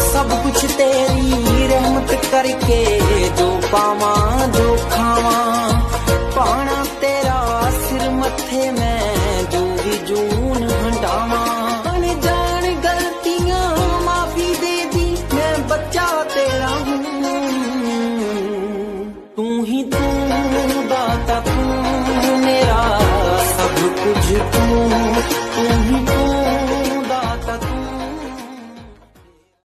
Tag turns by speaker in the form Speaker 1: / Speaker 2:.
Speaker 1: सब कुछ तेरी रहमत करके, जो पावा जो खावा पाना तेरा सिर मथे में, जो भी जून हटावा। अनजान गलतियां माफी दे दी, मैं बच्चा तेरा हूँ। तू ही तू दाता, तू मेरा सब कुछ तू।